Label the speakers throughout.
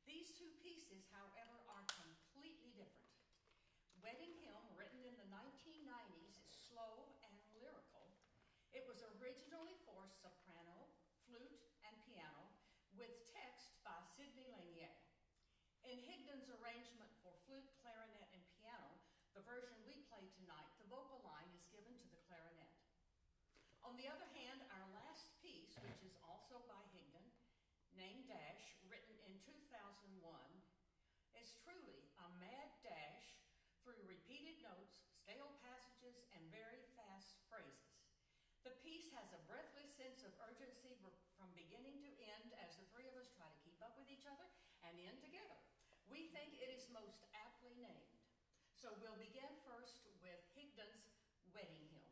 Speaker 1: These two pieces, however, are completely different. Wedding Hymn, written in the 1990s, is slow and lyrical. It was originally for soprano, flute, and piano, with text by Sidney Lanier. In Higdon's arrangement for flute, clarinet, and piano, the version we play tonight, the vocal line is given to the clarinet. On the other hand, our last piece, which is also by Higdon, named Dash, written in 2001, is truly a mad dash through repeated notes, scale passages, and very fast phrases. The piece has a breathless sense of urgency from beginning to end as the three of us try to keep up with each other and end together. We think it is most aptly named. So we'll begin first with Higdon's Wedding Hymn.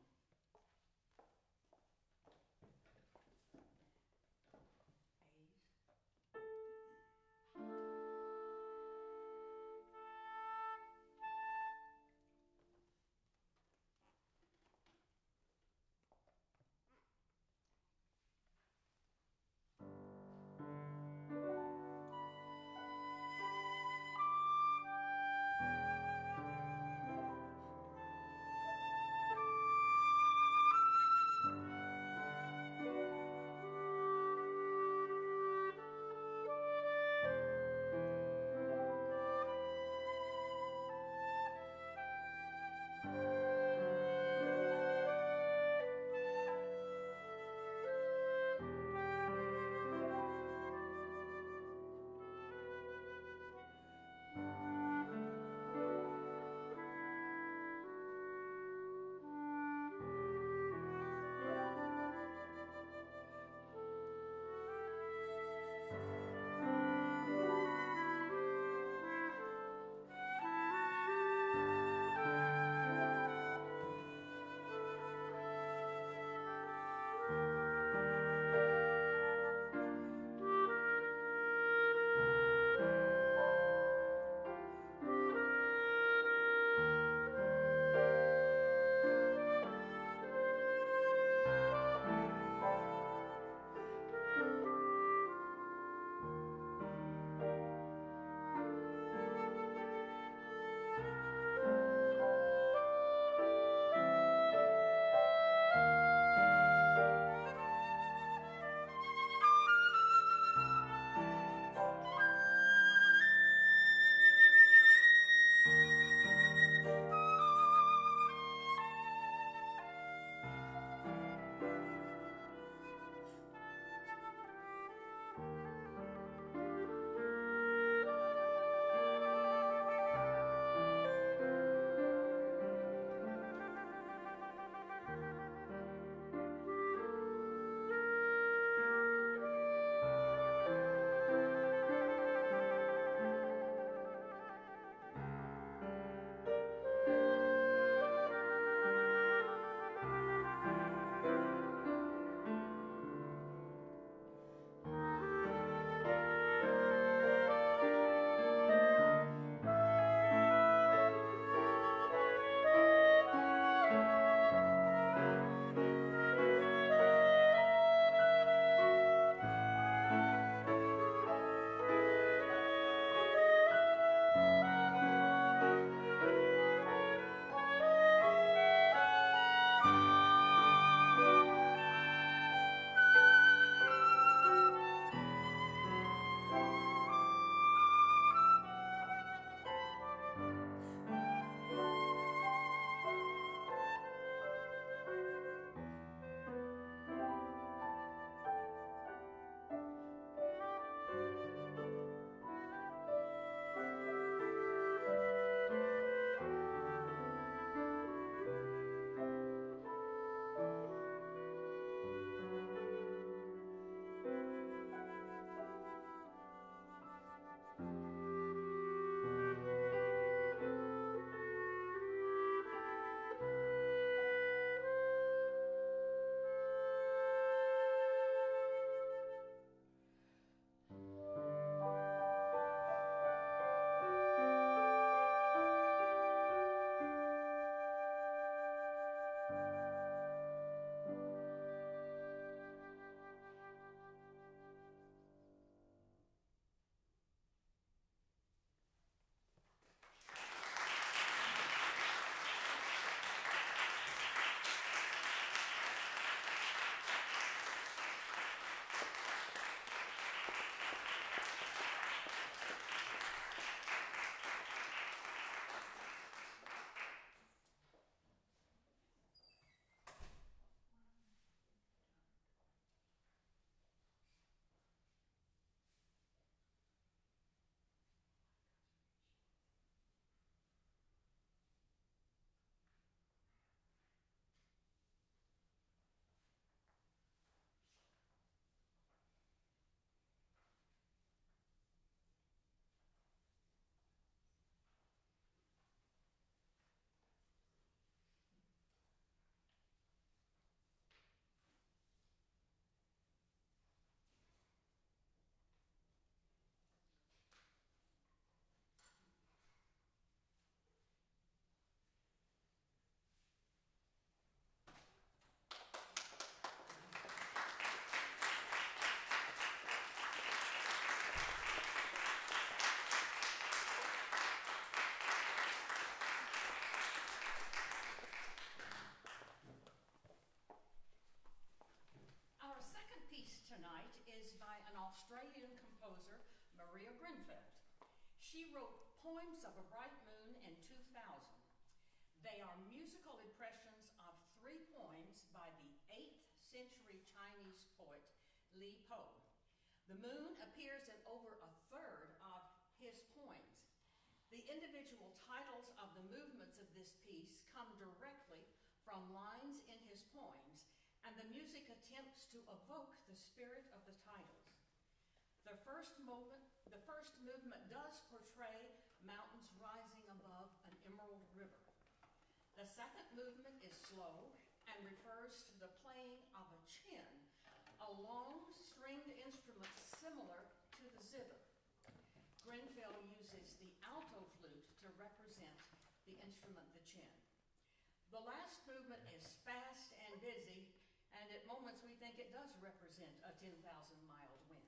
Speaker 1: by an Australian composer, Maria Grenfell. She wrote Poems of a Bright Moon in 2000. They are musical impressions of 3 poems by the 8th century Chinese poet Li Po. The moon appears in over a third of his poems. The individual titles of the movements of this piece come directly from lines in his poems, and the music attempts to evoke the spirit of the titles. The first movement does portray mountains rising above an emerald river. The second movement is slow and refers to the playing of a chin, a long stringed instrument similar to the zither. Grenfell uses the alto flute to represent the instrument, the chin. The last movement is fast and busy, and at moments we think it does represent a 10,000-mile wind.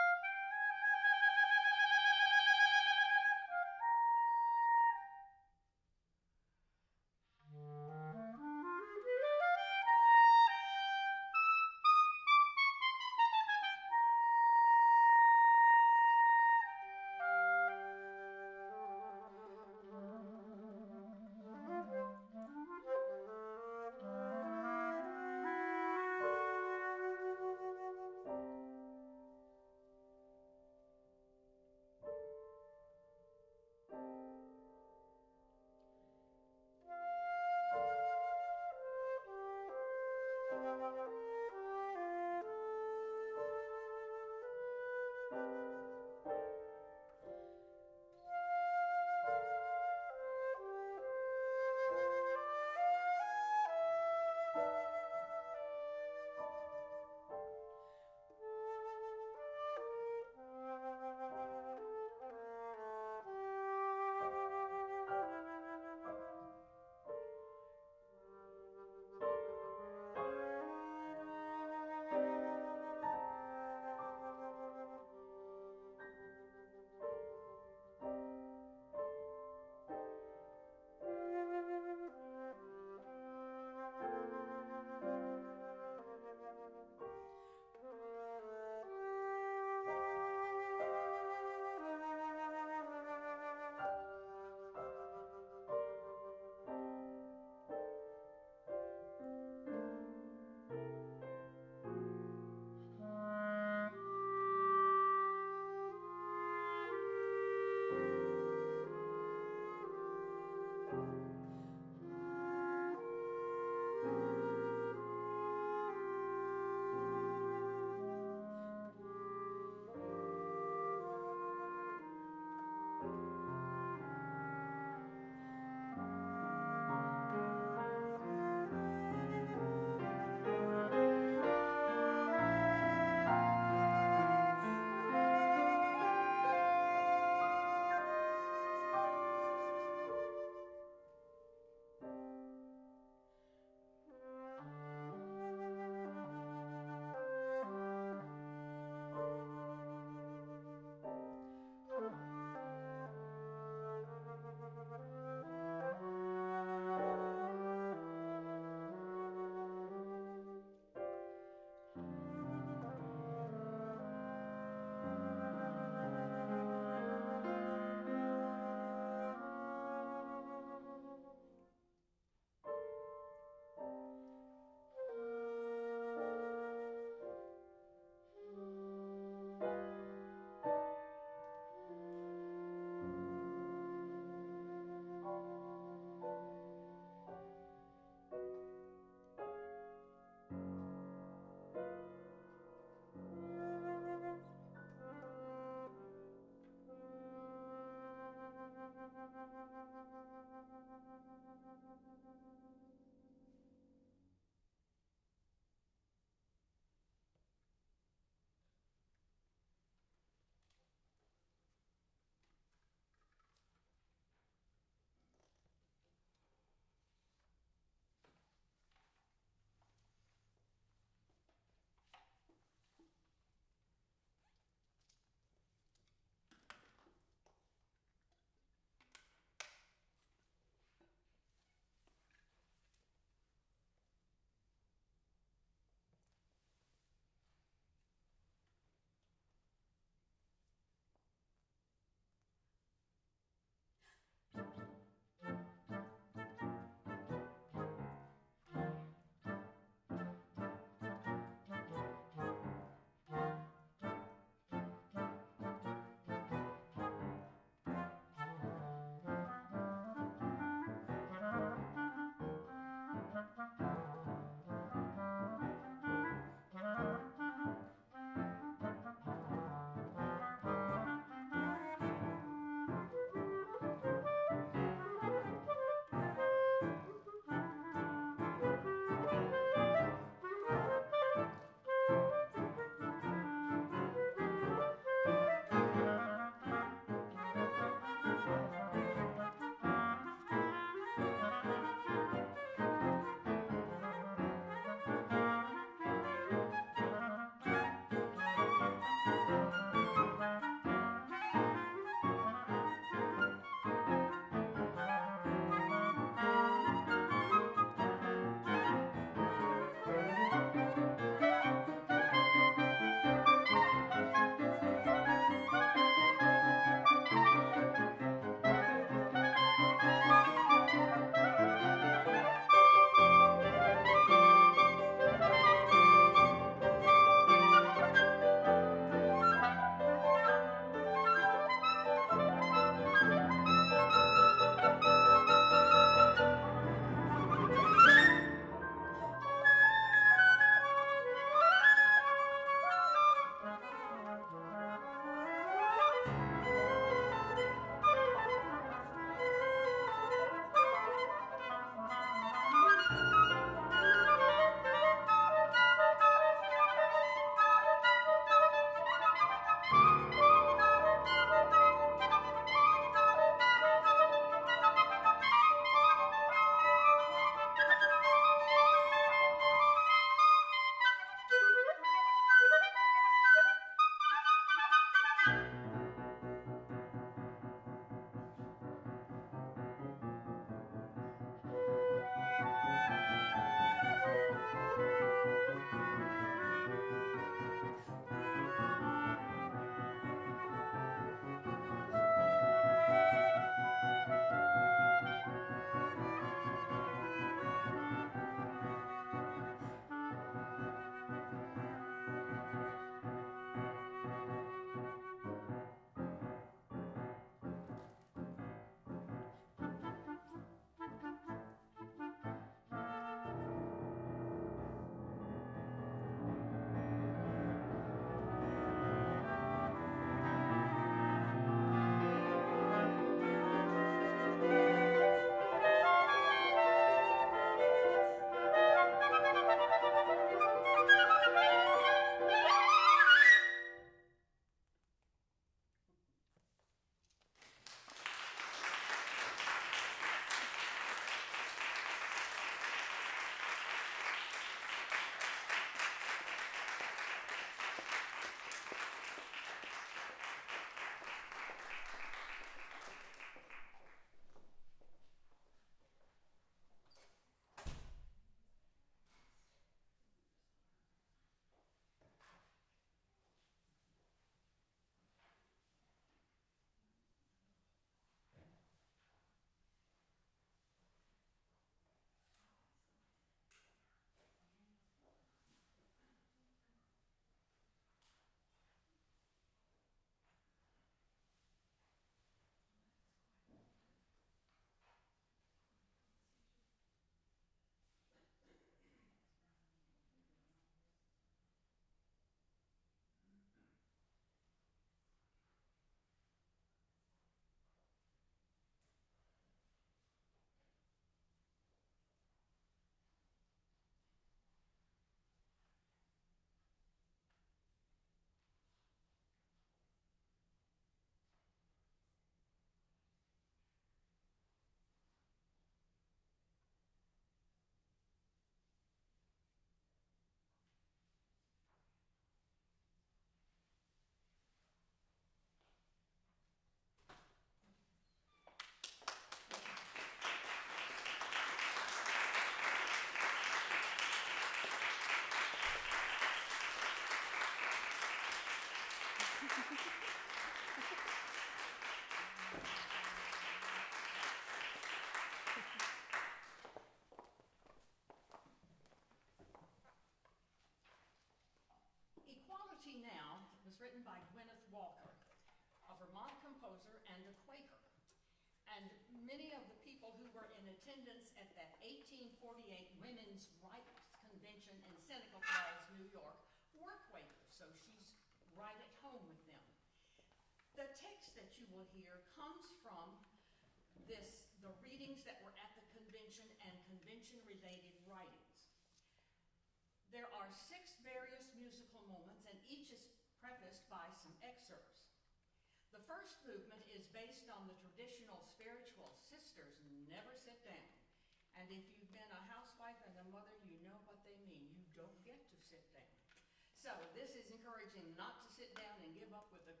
Speaker 1: was written by Gwyneth Walker, a Vermont composer and a Quaker. And many of the people who were in attendance at that 1848 Women's Rights Convention in Seneca Falls, New York, were Quakers, so she's right at home with them. The text that you will hear comes from the readings that were at the convention and convention-related writings. There are 6 various musical moments, and each is prefaced by some excerpts. The first movement is based on the traditional spiritual sisters never sit down. And if you've been a housewife and a mother, you know what they mean. You don't get to sit down. So this is encouraging not to sit down and give up with the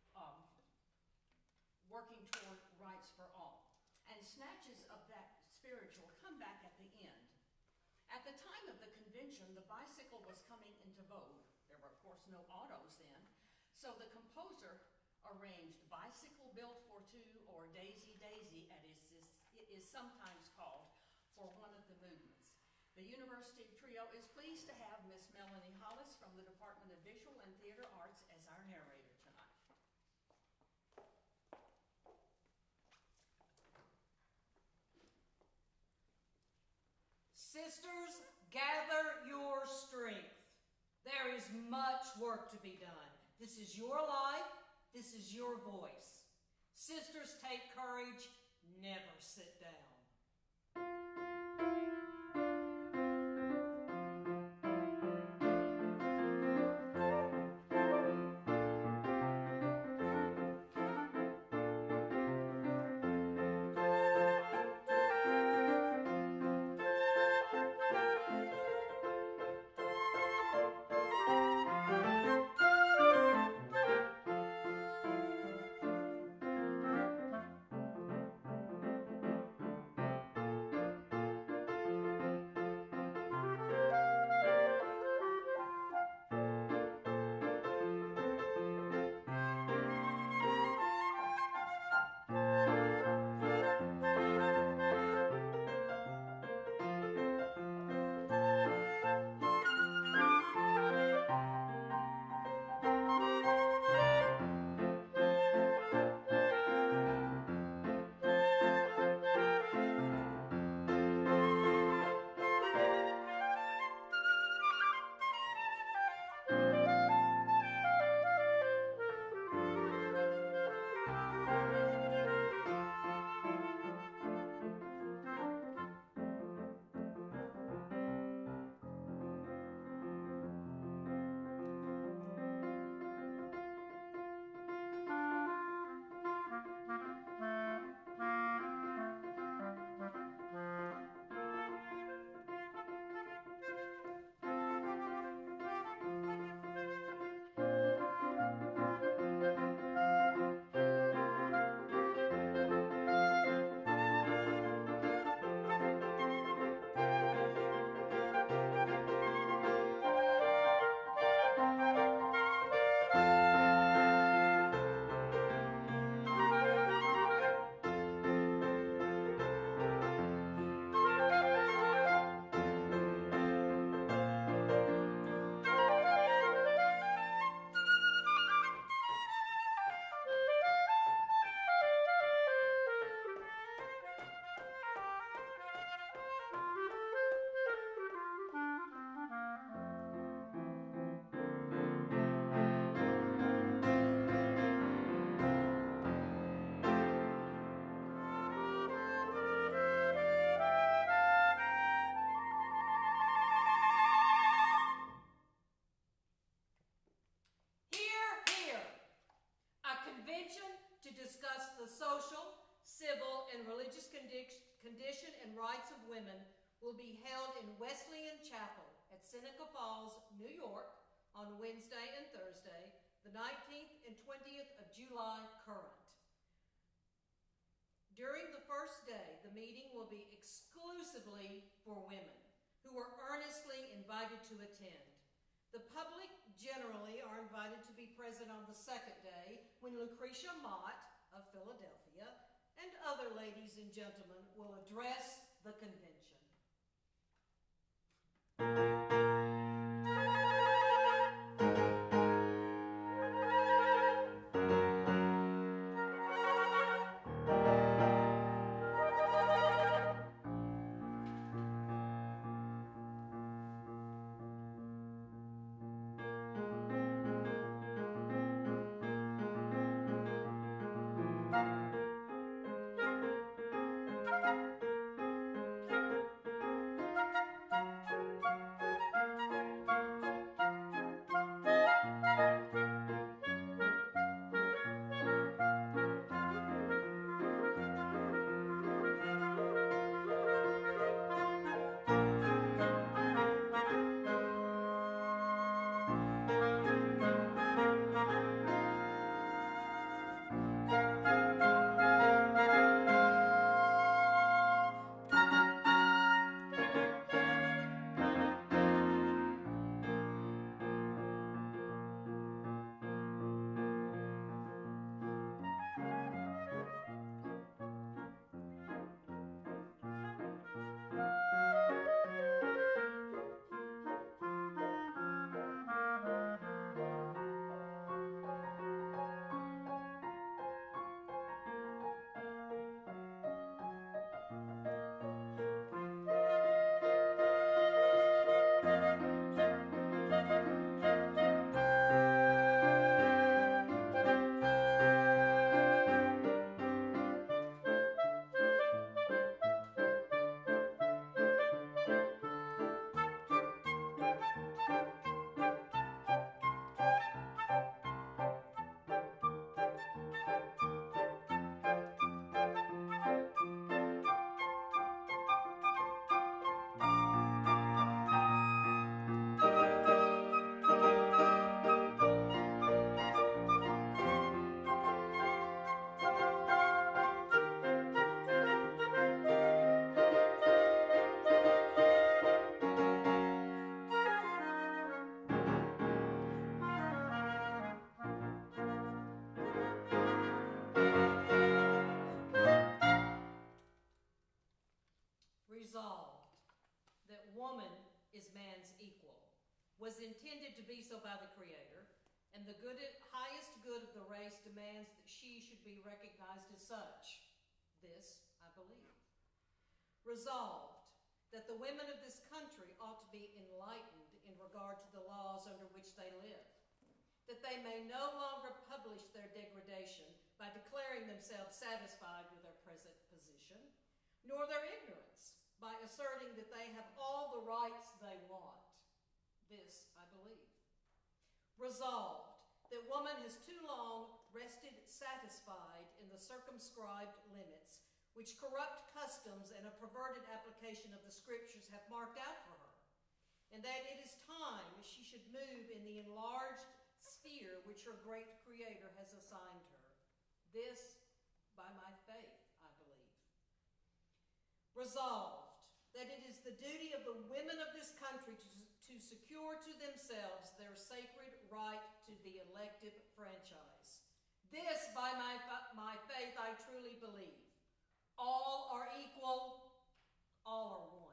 Speaker 1: working toward rights for all. And snatches of that spiritual come back at the end. At the time of the convention, the bicycle was coming into vogue. There were, of course, no autos then. So the composer arranged Bicycle Built for Two, or Daisy Daisy, as it is sometimes called, for one of the movements. The University Trio is pleased to have Miss Melanie Hollis from the Department of Visual and Theater Arts as our narrator tonight.
Speaker 2: Sisters, gather your strength. There is much work to be done. This is your life. This is your voice. Sisters, take courage. Never sit down. Condition and Rights of Women will be held in Wesleyan Chapel at Seneca Falls, New York on Wednesday and Thursday, the 19th and 20th of July current. During the first day, the meeting will be exclusively for women who are earnestly invited to attend. The public generally are invited to be present on the second day when Lucretia Mott of Philadelphia and other ladies and gentlemen will address the convention. is man's equal, was intended to be so by the Creator, and the highest good of the race demands that she should be recognized as such. This I believe. Resolved, that the women of this country ought to be enlightened in regard to the laws under which they live, that they may no longer publish their degradation by declaring themselves satisfied with their present position, nor their ignorance by asserting that they have all the rights they want. This I believe. Resolved, that woman has too long rested satisfied in the circumscribed limits which corrupt customs and a perverted application of the Scriptures have marked out for her, and that it is time she should move in the enlarged sphere which her great Creator has assigned her. This by my faith, I believe. Resolved, that it is the duty of the women of this country to secure to themselves their sacred right to the elective franchise. This by my faith I truly believe. All are equal, all are one.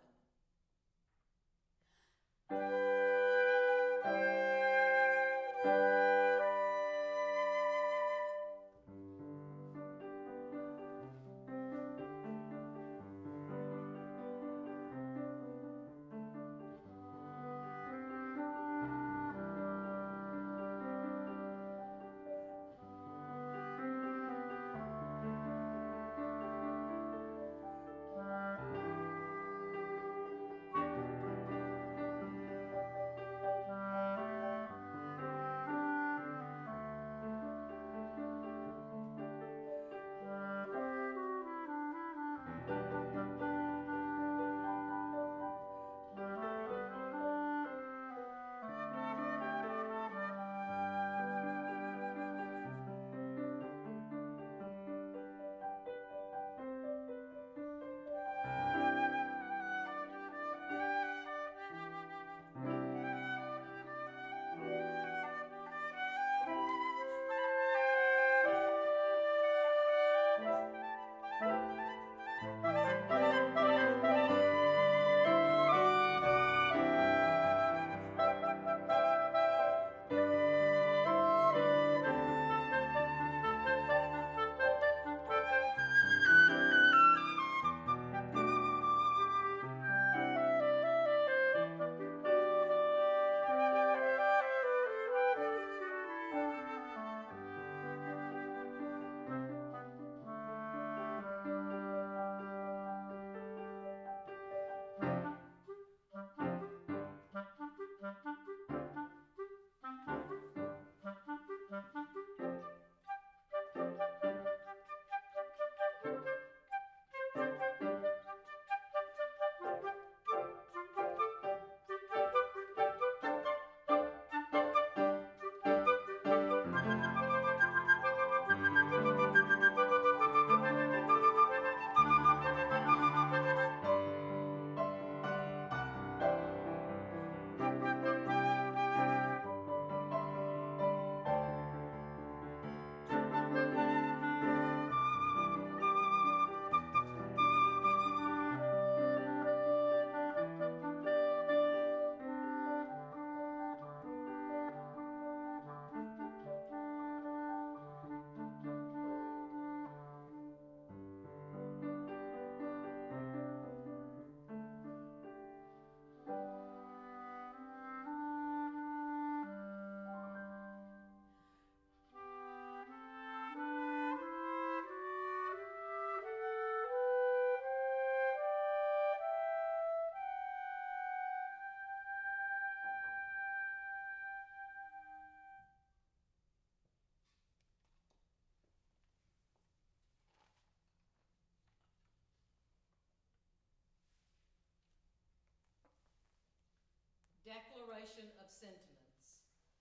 Speaker 2: Declaration of Sentiments.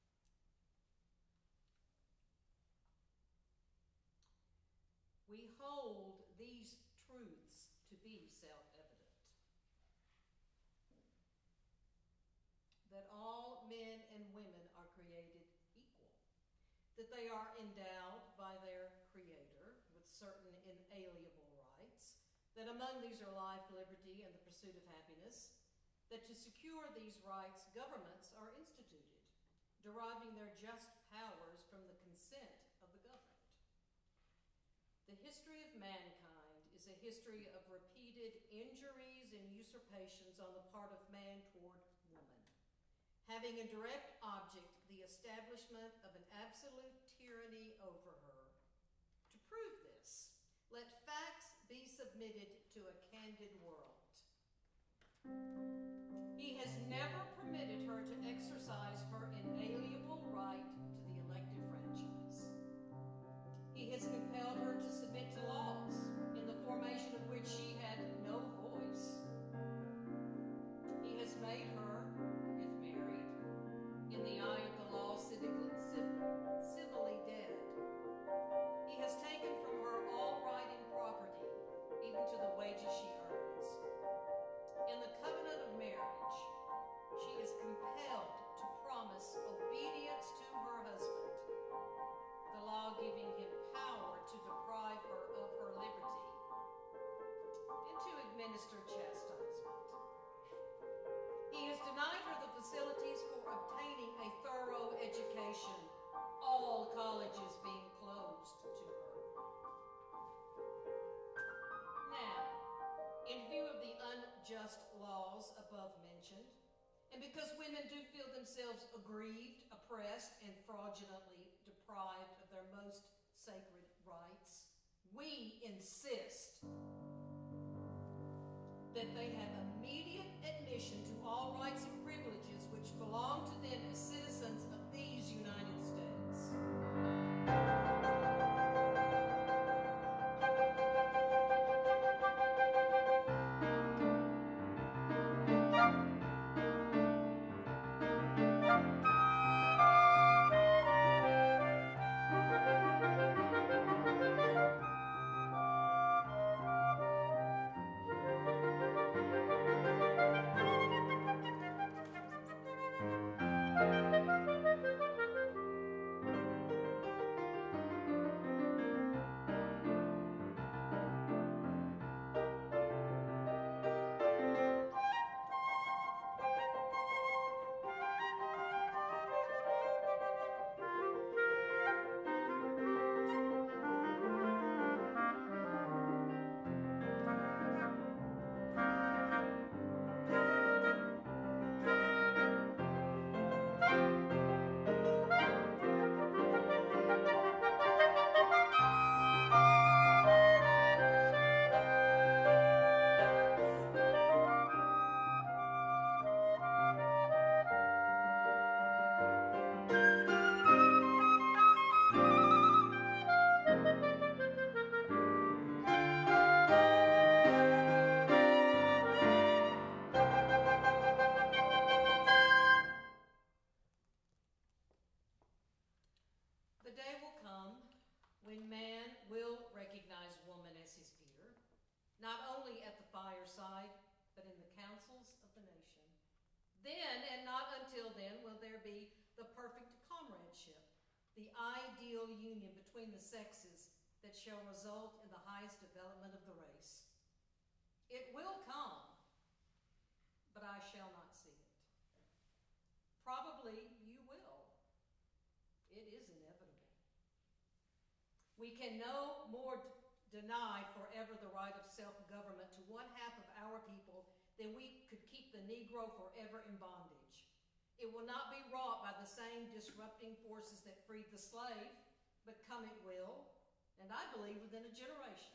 Speaker 2: We hold these truths to be self-evident, that all men and women are created equal, that they are endowed by their Creator with certain inalienable rights, that among these are life, liberty, and the pursuit of happiness, that to secure these rights, governments are instituted, deriving their just powers from the consent of the governed. The history of mankind is a history of repeated injuries and usurpations on the part of man toward woman, having in direct object the establishment of an absolute tyranny over her. To prove this, let facts be submitted to a candid world. He has never permitted her to exercise her inalienable right to the elective franchise. He has compelled her to submit to laws in the formation of which she had no voice. He has made her, if married, in the eye of the law civilly dead. He has taken from her all right in property, even to the wages she earns. In the covenant of marriage, she is compelled to promise obedience to her husband, the law giving him power to deprive her of her liberty and to administer chastisement. He has denied her the facilities for obtaining a thorough education, all colleges being closed to her. Now, in view of the unjust laws above mentioned, and because women do feel themselves aggrieved, oppressed, and fraudulently deprived of their most sacred rights, we insist that they have immediate admission to all rights and privileges which belong to them as citizens of these United States. The day will come when man will recognize woman as his peer, not only at the fireside, but in the councils of the nation. Then, and not until then, will there be the perfect comradeship, the ideal union between the sexes that shall result in the highest development of the race. It will come, but I shall not see it. Probably you will. It is inevitable. We can no more deny forever the right of self-government to one half of our people than we could keep the Negro forever in bondage. It will not be wrought by the same disrupting forces that freed the slave, but come it will, and I believe within a generation.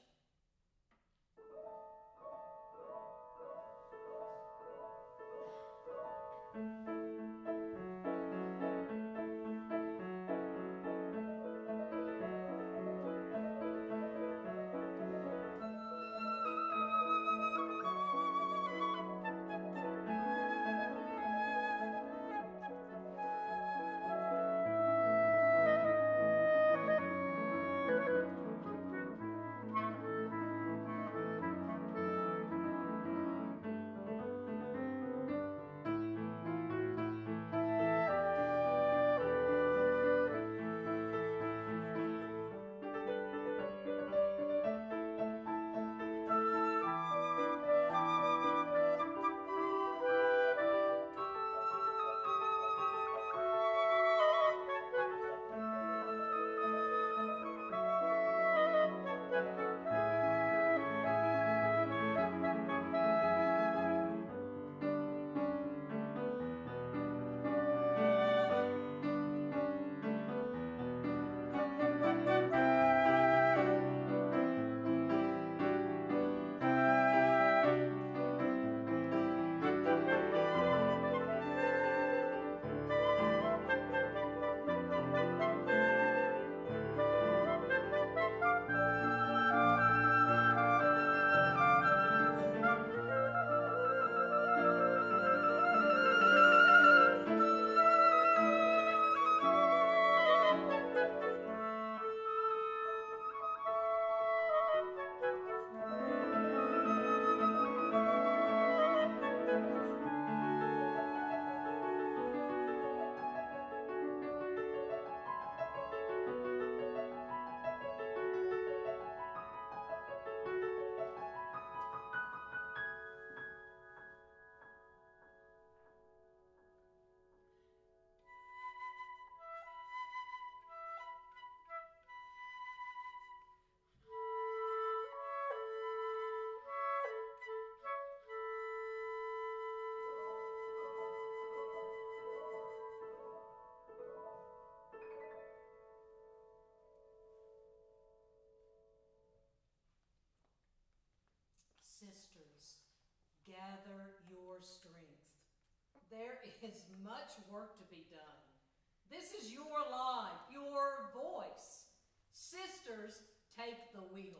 Speaker 2: gather your strength. There is much work to be done. This is your life, your voice. Sisters, take the wheel.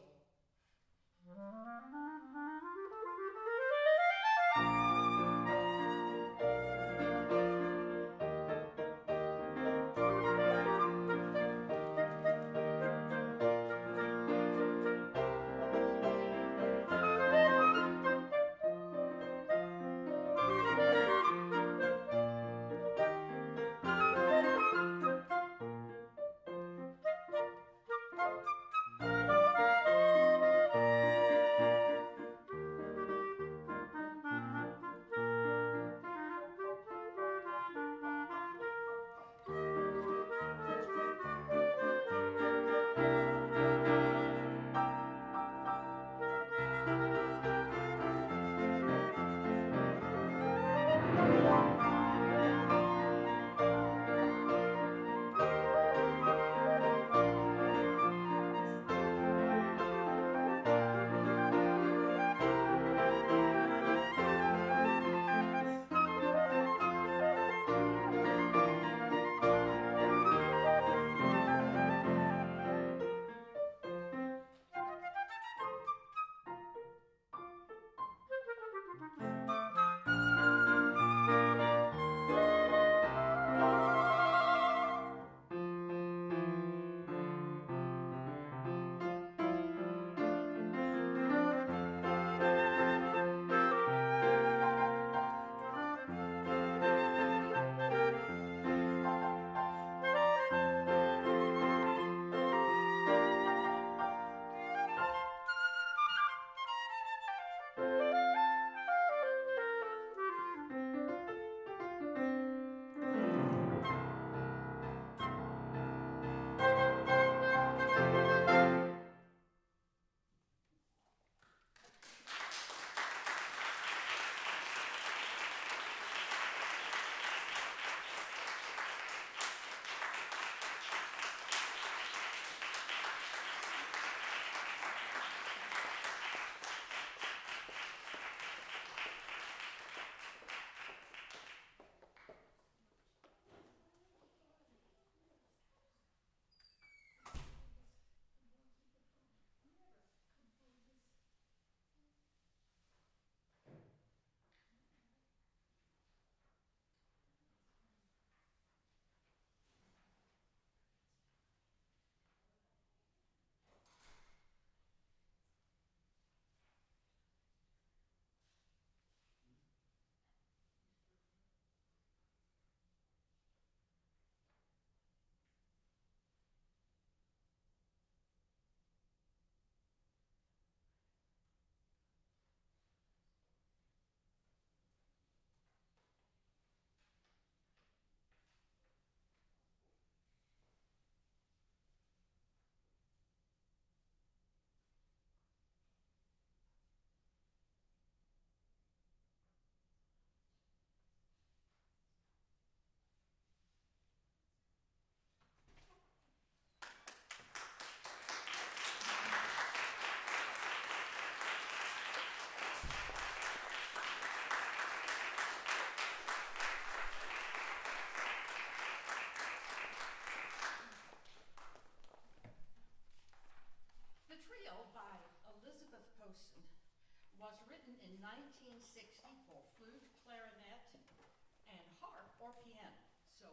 Speaker 1: Was written in 1960 for flute, clarinet, and harp or piano. So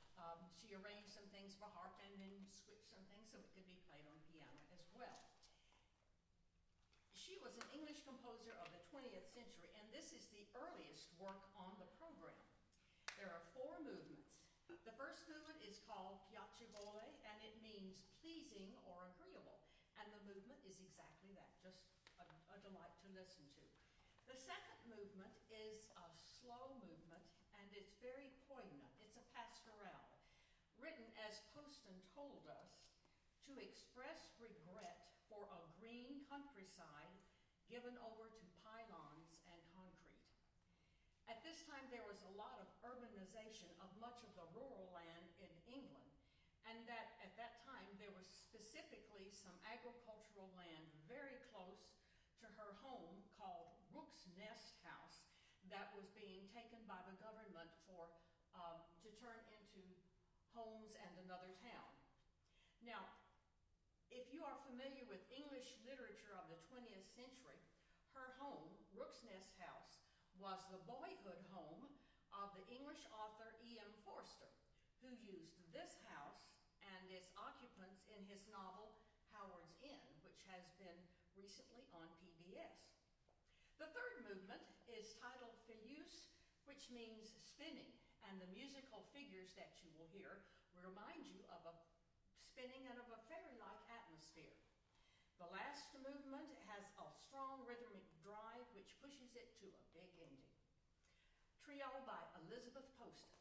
Speaker 1: she arranged some things for harp and then switched some things so it could be played on piano as well. She was an English composer of the 20th century, and this is the earliest work on the program. There are 4 movements. The first movement is called piacevole, and it means pleasing or agreeable. And the movement is exactly that, just a delight to listen to. The second movement is a slow movement, and it's very poignant. It's a pastoral, written, as Poston told us, to express regret for a green countryside given over to pylons and concrete. At this time, there was a lot of urbanization of much of the rural land in England, and that at that time there was specifically some agricultural land very close to her home called Rook's Nest House, that was being taken by the government to turn into homes and another town. Now, if you are familiar with English literature of the 20th century, her home, Rook's Nest House, was the boyhood home of the English author E.M. Forster, who used this house and its occupants in his novel Howard's Inn, which has been recently on PBS. The third movement is titled Fayus, which means spinning, and the musical figures that you will hear remind you of a spinning and of a fairy-like atmosphere. The last movement has a strong rhythmic drive which pushes it to a big ending. Trio by Elizabeth Poston.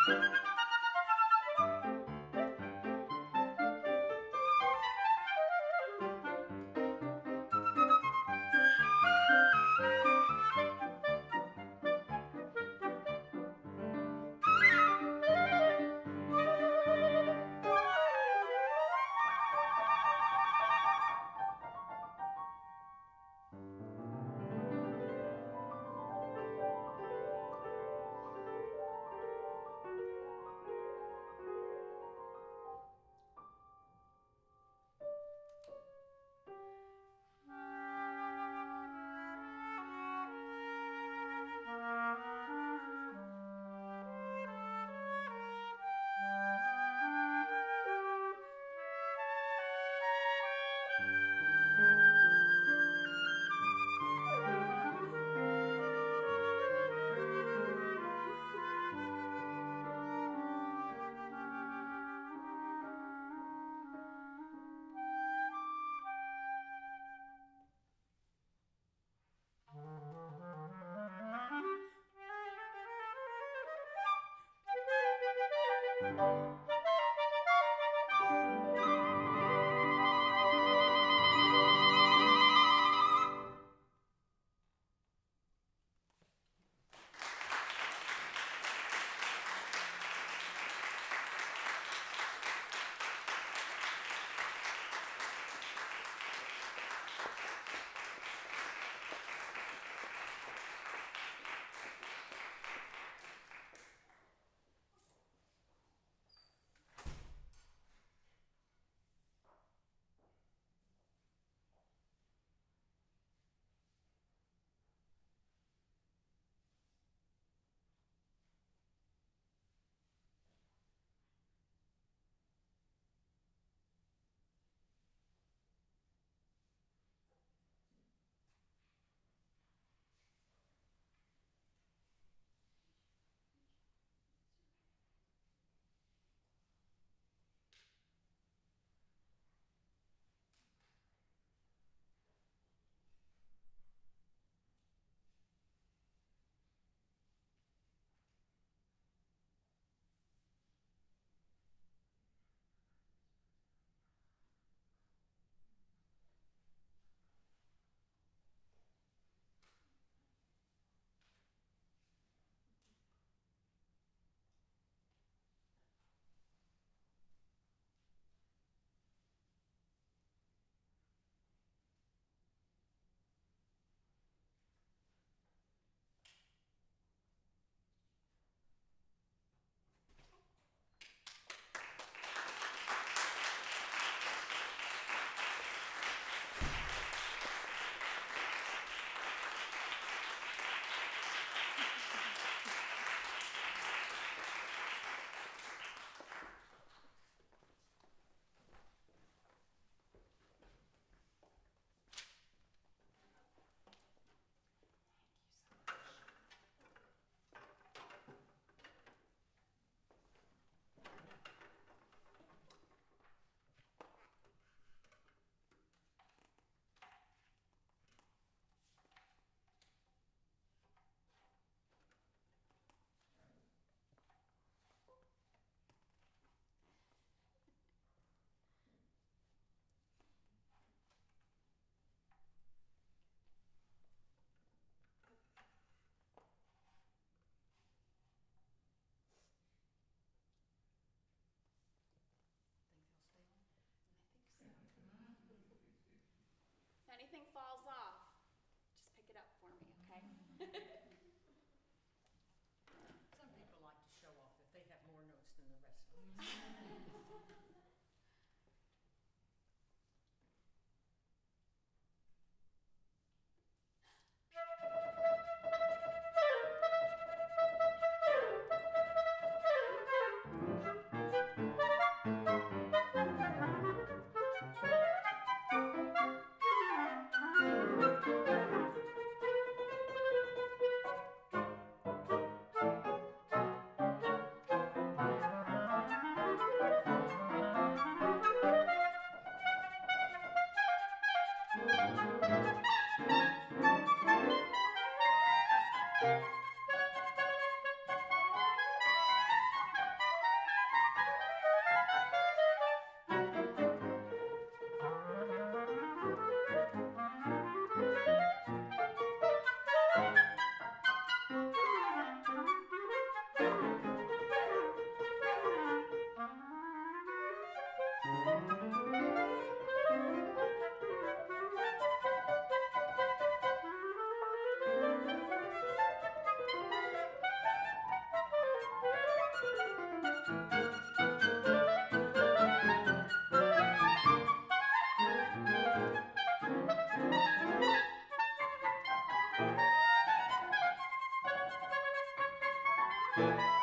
Speaker 3: If anything falls off, just pick it up for me, okay?
Speaker 1: Some people like to show off that they have more notes than the rest of us.
Speaker 4: Thank